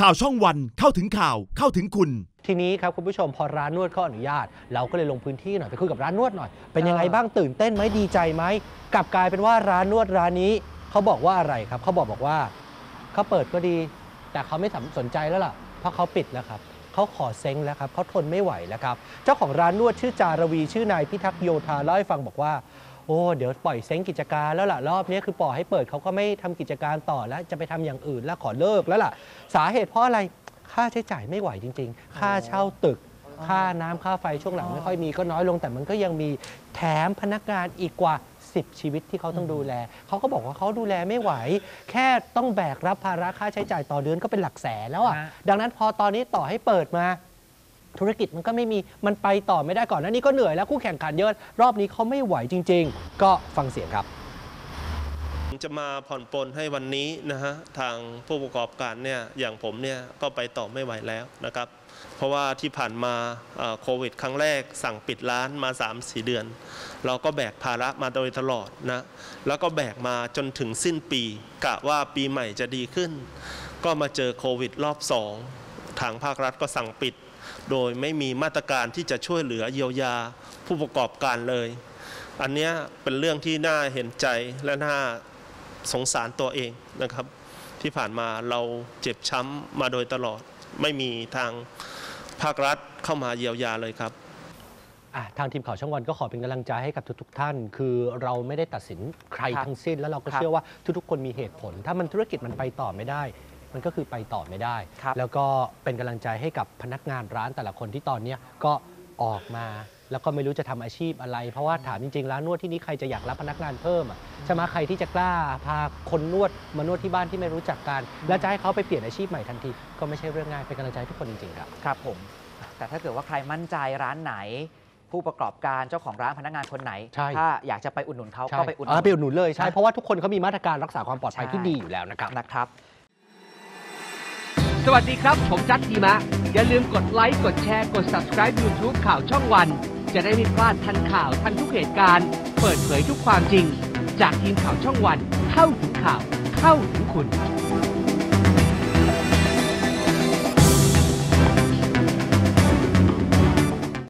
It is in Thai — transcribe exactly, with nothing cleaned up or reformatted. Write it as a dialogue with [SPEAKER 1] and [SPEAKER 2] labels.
[SPEAKER 1] ข่าวช่องวันเข้าถึงข่าวเข้าถึงคุณ
[SPEAKER 2] ทีนี้ครับคุณผู้ชมพอร้านนวดเขาอนุญาตเราก็เลยลงพื้นที่หน่อยไปคุยกับร้านนวดหน่อยเป็นยังไงบ้างตื่นเต้นไหมดีใจไหมกลับกลายเป็นว่าร้านนวดร้านนี้เขาบอกว่าอะไรครับเขาบอกบอกว่าเขาเปิดก็ดีแต่เขาไม่สนใจแล้วล่ะเพราะเขาปิดแล้วครับเขาขอเซ้งแล้วครับเขาทนไม่ไหวแล้วครับเจ้าของร้านนวดชื่อจารวีชื่อนายพิทักษ์โยธาเล่าให้ฟังบอกว่าโอ้เดี๋ยวปล่อยเซ้งกิจการแล้วล่ะรอบนี้คือปล่อยให้เปิดเขาก็ไม่ทำกิจการต่อแล้วจะไปทำอย่างอื่นแล้วขอเลิกแล้วล่ะสาเหตุเพราะอะไรค่าใช้จ่ายไม่ไหวจริงๆค่าเช่าตึกค่าน้ำค่าไฟช่วงหลังไม่ค่อยมีก็น้อยลงแต่มันก็ยังมีแถมพนักงานอีกกว่าสิบชีวิตที่เขาต้องดูแลเขาก็บอกว่าเขาดูแลไม่ไหวแค่ต้องแบกรับภาระค่าใช้จ่ายต่อเดือนก็เป็นหลักแสนแล้วอ่ะดังนั้นพอตอนนี้ต่อให้เปิดมาธุรกิจมันก็ไม่มีมันไปต่อไม่ได้ก่อนหน้านี้ก็เหนื่อยแล้วคู่แข่งขันเยอะรอบนี้เขาไม่ไหวจริงๆก็ฟังเสียงครับ
[SPEAKER 3] จะมาผ่อนปลนให้วันนี้นะฮะทางผู้ประกอบการเนี่ยอย่างผมเนี่ยก็ไปต่อไม่ไหวแล้วนะครับเพราะว่าที่ผ่านมาโควิดครั้งแรกสั่งปิดร้านมา สามถึงสี่ เดือนเราก็แบกภาระมาโดยตลอดนะแล้วก็แบกมาจนถึงสิ้นปีกะว่าปีใหม่จะดีขึ้นก็มาเจอโควิดรอบสองทางภาครัฐก็สั่งปิดโดยไม่มีมาตรการที่จะช่วยเหลือเยียวยาผู้ประกอบการเลยอันนี้เป็นเรื่องที่น่าเห็นใจและน่าสงสารตัวเองนะครับที่ผ่านมาเราเจ็บช้ำมาโดยตลอดไม่มีทางภาครัฐเข้ามาเยียวยาเลยครับ
[SPEAKER 2] ทางทีมข่าวช่องวันก็ขอเป็นกำลังใจให้กับทุกๆท่านคือเราไม่ได้ตัดสินใครทั้งสิ้นแล้วเราก็เชื่อว่าทุกๆคนมีเหตุผลถ้ามันธุรกิจมันไปต่อไม่ได้มันก็คือไปต่อไม่ได้แล้วก็เป็นกำลังใจให้กับพนักงานร้านแต่ละคนที่ตอนนี้ก็ออกมาแล้วก็ไม่รู้จะทำอาชีพอะไรเพราะว่าถามจริงๆร้านนวดที่นี้ใครจะอยากรับพนักงานเพิ่มอ่ะใช่ไหมใครที่จะกล้าพาคนนวดมานวดที่บ้านที่ไม่รู้จักกันแล้วจะให้เขาไปเปลี่ยนอาชีพใหม่ทันทีก็ไม่ใช่เรื่องง่ายเป็นกำลังใจทุกคนจริงๆครับ
[SPEAKER 4] ครับผมแต่ถ้าเกิดว่าใครมั่นใจร้านไหนผู้ประกอบการเจ้าของร้านพนักงานคนไหนถ้าอยากจะไปอุดหนุนเขาก็ไปอุดหนุน
[SPEAKER 2] ไปอุดหนุนเลยใช่เพราะว่าทุกคนเขามีมาตรการรักษาความปลอดภัยที่ดีอยู่แล้วนะครับ
[SPEAKER 4] นะครับ
[SPEAKER 5] สวัสดีครับผมจัดดีมะอย่าลืมกดไลค์กดแชร์กด ซับสไครบ์ ยูทูบ ข่าวช่องวันจะได้ไม่พลาดทันข่าวทันทุกเหตุการณ์เปิดเผยทุกความจริงจากทีมข่าวช่องวันเข้าถึงข่าวเข้าถึงคุณ